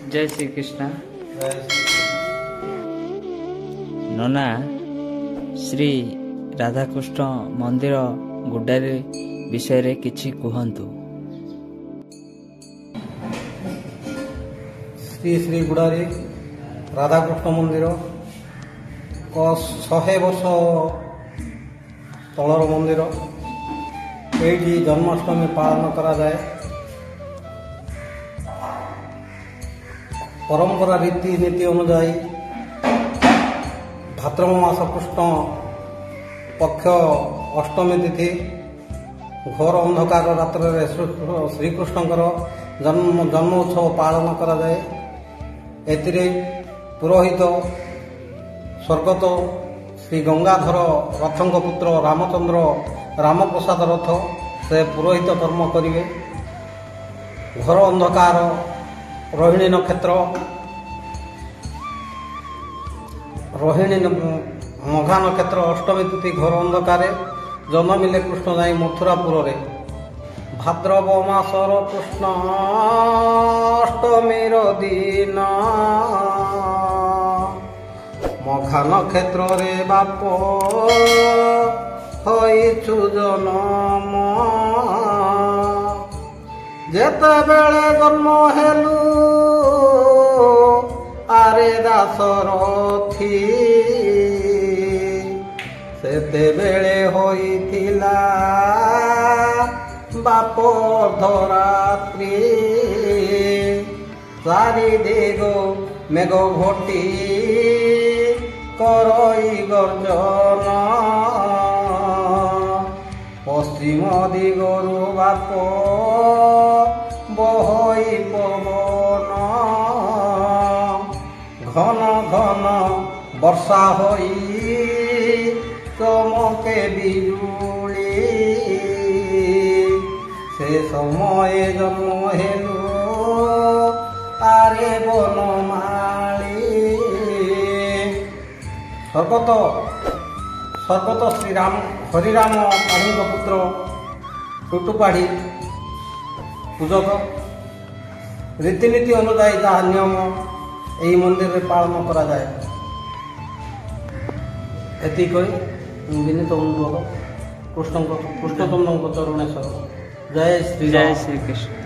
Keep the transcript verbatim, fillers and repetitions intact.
जय श्री कृष्ण। जय श्री नना श्री राधाकृष्ण मंदिर गुड्डारी विषय रे किछि कहंतु। श्री श्री गुडारी राधाकृष्ण मंदिर को शहे वर्ष तलर मंदिर ये जन्माष्टमी पालन करा जाए। परंपरा रीति नीति अनुजाई भाद्रव मास कृष्ण पक्ष अष्टमी तिथि घोर अंधकार रात्र श्रीकृष्णकर जन्म जन्मोत्सव पालन करा जाए। एतिरे पुरोहित स्वर्गत श्री गंगाधर रथंक पुत्र रामचंद्र रामप्रसाद रथ से पुरोहित कर्म करिवे। घोर अंधकार रोहिणी नक्षत्र रोहिणी मघा नक्षत्र अष्टमी तिथि घोर अंधकार जन्मिले कृष्ण जाई मथुरापुर रे। भाद्रव मासर कृष्ण अष्टमीर दिन मघा नक्षत्र रे बाप होइछु जनम। जेते बेले जन्म हेलु आरे दासरथी सेते बेले होइथिला बाप धरात्री। चारि दिग मेघ घोटी करई गर्जन पश्चिम दिगरु बाप बहई पवन। घन घन वर्षा होई चमके बिजुली से समय जन्म हेलु आरे बनमाली। स्वर्गत स्वर्गत श्रीराम हरिराम पाढ़ी पुत्र टुटुपाढ़ी पूजक रीतिनीति अनुजाई जहाँ नियम यही मंदिर में पालन करा जाए। एति कही विनीत अनुरोध कृष्ण कृष्णचंद्र चरणेश्वर। जय श्री जय श्री कृष्ण।